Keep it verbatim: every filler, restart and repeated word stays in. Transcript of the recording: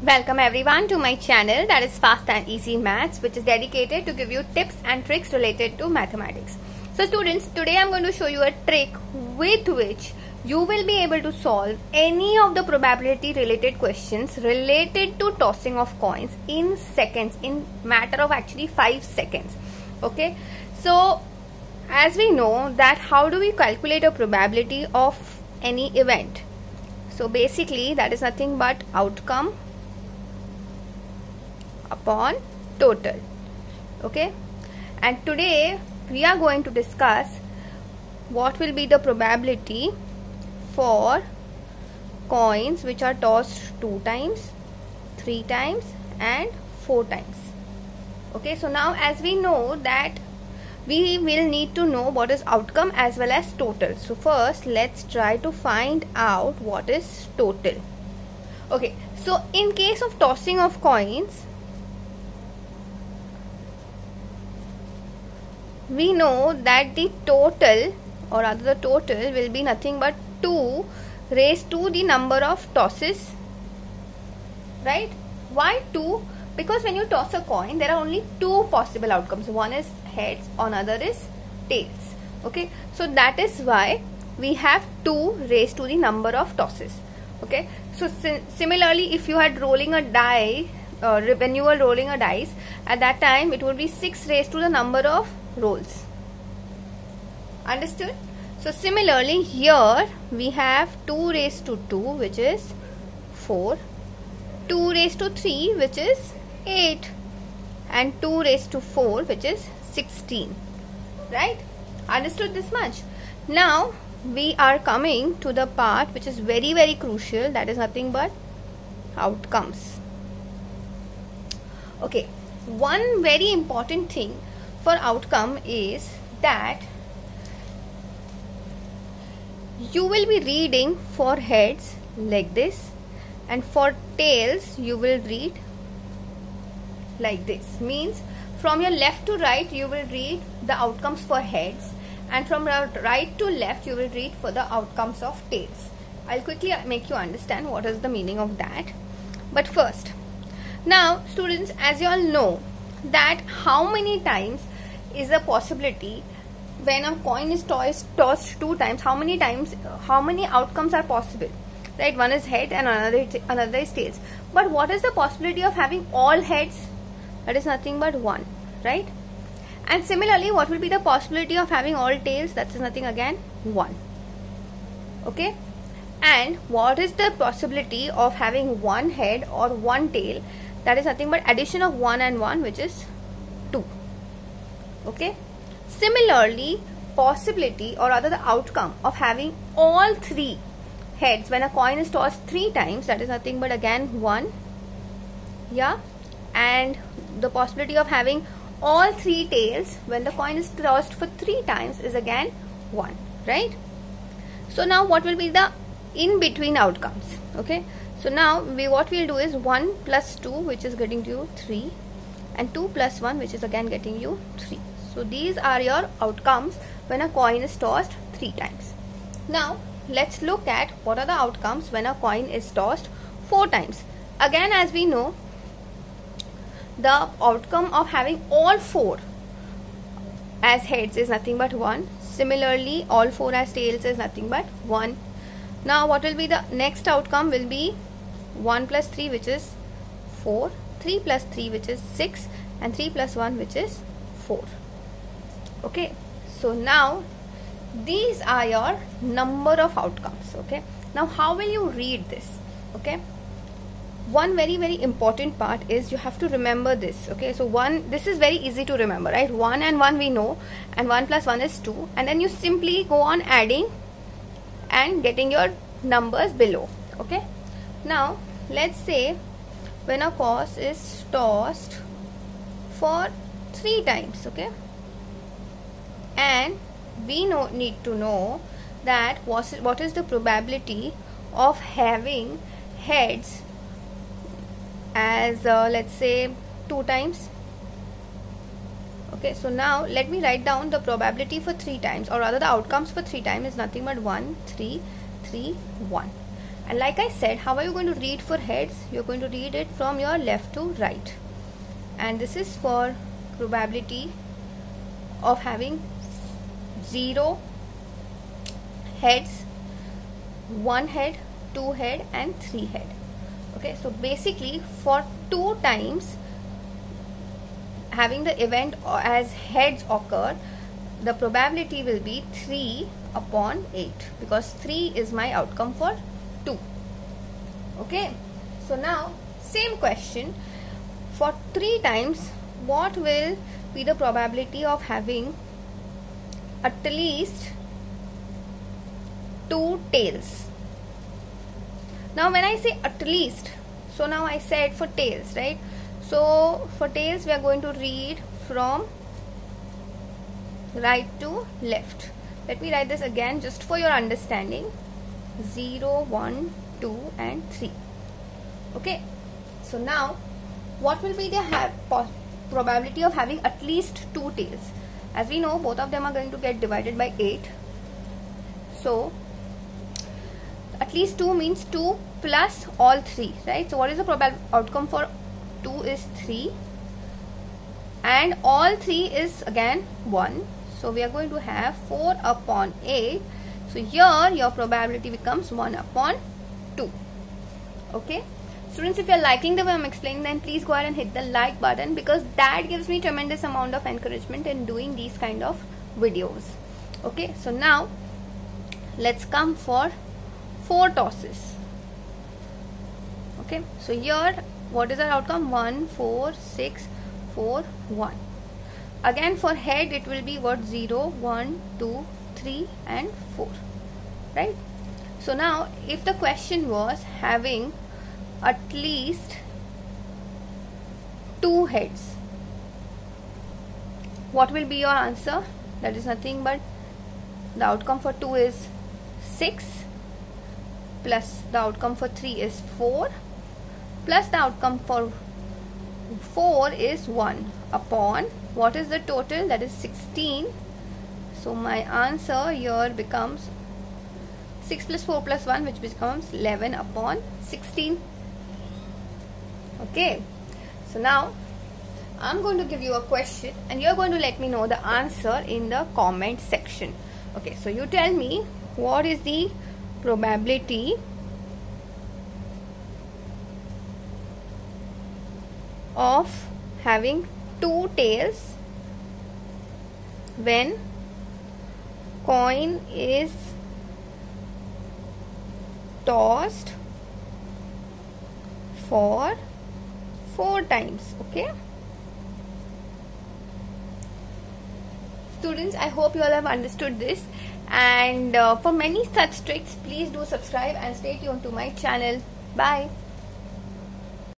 Welcome everyone to my channel, that is Fast and Easy Maths, which is dedicated to give you tips and tricks related to mathematics. So students, today I am going to show you a trick with which you will be able to solve any of the probability related questions related to tossing of coins in seconds, in matter of actually five seconds. Okay, so as we know that how do we calculate a probability of any event? So basically that is nothing but outcome upon total. Okay, and today we are going to discuss what will be the probability for coins which are tossed two times, three times and four times. Okay, so now as we know that we will need to know what is outcome as well as total. So first let's try to find out what is total. Okay, so in case of tossing of coins, we know that the total or rather the total will be nothing but two raised to the number of tosses, right? Why two? Because when you toss a coin there are only two possible outcomes. One is heads, another is tails. Okay, so that is why we have two raised to the number of tosses. Okay, so si similarly if you had rolling a die, uh, when you were rolling a dice, at that time it would be six raised to the number of rolls. Understood? So similarly here we have two raised to two, which is four, two raised to three, which is eight, and two raised to four, which is sixteen. Right? Understood this much? Now we are coming to the part which is very very crucial, that is nothing but outcomes. Okay, one very important thing for outcome is that you will be reading for heads like this, and for tails you will read like this. Means from your left to right you will read the outcomes for heads, and from right to left you will read for the outcomes of tails. I'll quickly make you understand what is the meaning of that. But first, now students, as you all know that how many times is the possibility when a coin is tossed, tossed two times, how many times, how many outcomes are possible, right? One is head and another, another is tails. But what is the possibility of having all heads? That is nothing but one, right? And similarly, what will be the possibility of having all tails? That is nothing again, one. Okay, and what is the possibility of having one head or one tail? That is nothing but addition of one and one, which is two. Okay, similarly possibility or rather the outcome of having all three heads when a coin is tossed three times, that is nothing but again one. Yeah, and the possibility of having all three tails when the coin is tossed for three times is again one, right? So now what will be the in between outcomes? Okay, so now we what we'll do is one plus two, which is getting you three, and two plus one, which is again getting you three. So these are your outcomes when a coin is tossed three times. Now let's look at what are the outcomes when a coin is tossed four times. Again, as we know, the outcome of having all four as heads is nothing but one. Similarly, all four as tails is nothing but one. Now what will be the next outcome? Will be one plus three, which is four, three plus three, which is six, and three plus one, which is four. Okay, so now these are your number of outcomes. Okay, now how will you read this? Okay, one very very important part is you have to remember this. Okay, so one, this is very easy to remember, right? One and one we know, and one plus one is two, and then you simply go on adding and getting your numbers below. Okay, now let's say when a coin is tossed for three times, okay, and we know need to know that what is, what is the probability of having heads as uh, let's say two times. Okay, so now let me write down the probability for three times, or rather the outcomes for three times is nothing but one, three, three, one. And like I said, how are you going to read for heads? You're going to read it from your left to right. And this is for probability of having zero heads, one head, two head and three head. Okay, so basically for two times having the event as heads occur, the probability will be three upon eight, because three is my outcome for two. Okay, so now same question, for three times what will be the probability of having at least two tails? Now when I say at least, so now I said for tails, right? So for tails we are going to read from right to left. Let me write this again just for your understanding. zero, one, two and three. Okay, so now what will be the probability of having at least two tails? As we know, both of them are going to get divided by eight. So at least two means two plus all three, right? So what is the probable outcome for two is three, and all three is again one. So we are going to have four upon eight. So here your probability becomes one upon two. Okay, students, if you are liking the way I am explaining, then please go ahead and hit the like button, because that gives me tremendous amount of encouragement in doing these kind of videos. Okay, so now let's come for four tosses. Okay, so here what is our outcome? one, four, six, four, one. Again for head it will be what? zero, one, two, three and four, right? So now if the question was having at least two heads, what will be your answer? That is nothing but the outcome for two is six, plus the outcome for three is four, plus the outcome for four is one upon, what is the total? That is sixteen. So my answer here becomes six plus four plus one, which becomes eleven upon sixteen. Okay, so now I'm going to give you a question and you're going to let me know the answer in the comment section. Okay, so you tell me what is the probability of having two tails when coin is tossed for four times. Okay, students, I hope you all have understood this, and uh, for many such tricks please do subscribe and stay tuned to my channel. Bye.